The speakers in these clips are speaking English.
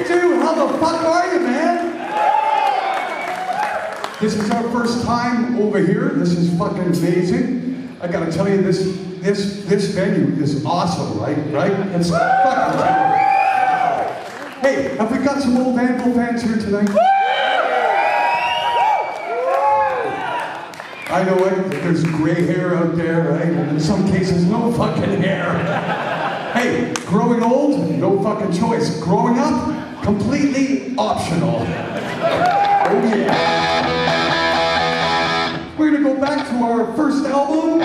Pictou, how the fuck are you, man? This is our first time over here. This is fucking amazing. I gotta tell you, this venue is awesome, right? It's fucking terrible. Hey, have we got some old Anvil fans here tonight? I know it. There's gray hair out there, right? And in some cases, no fucking hair. Hey, growing old, no fucking choice. Growing up, completely optional. Oh yeah. We're gonna go back to our first album.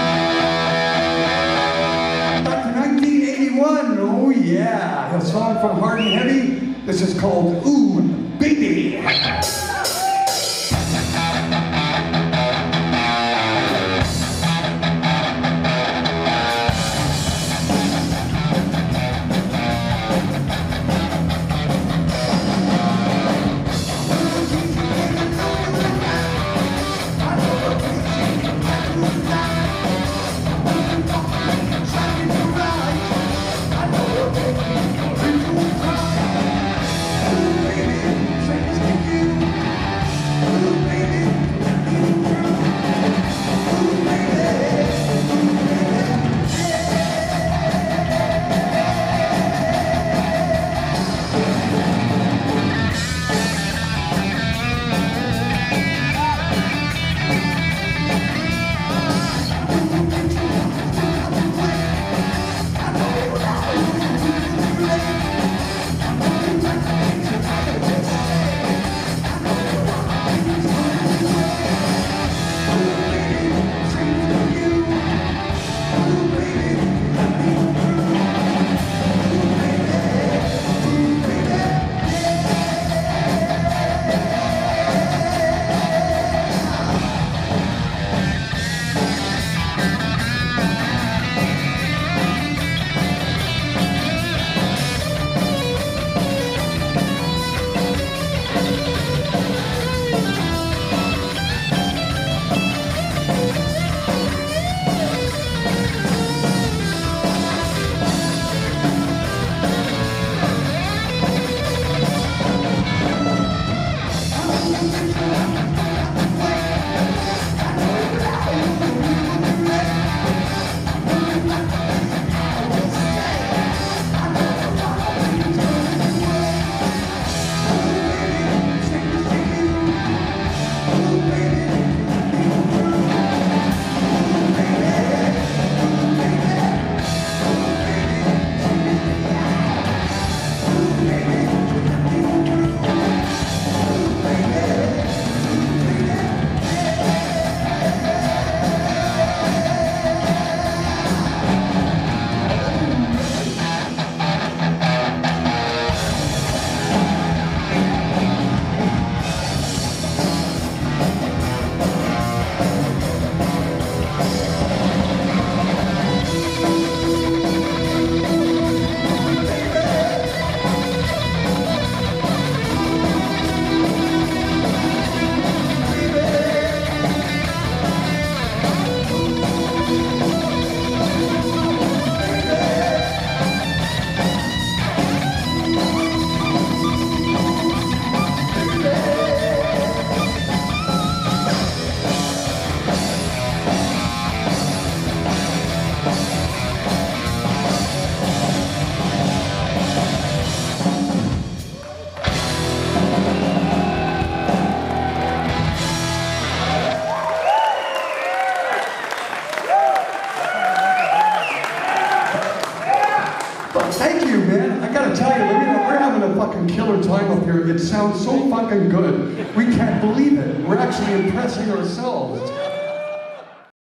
Back to 1981. Oh yeah. A song from Hard and Heavy. This is called Ooh, Baby. Thank you, man. I gotta tell you, we're having a fucking killer time up here. It sounds so fucking good. We can't believe it. We're actually impressing ourselves.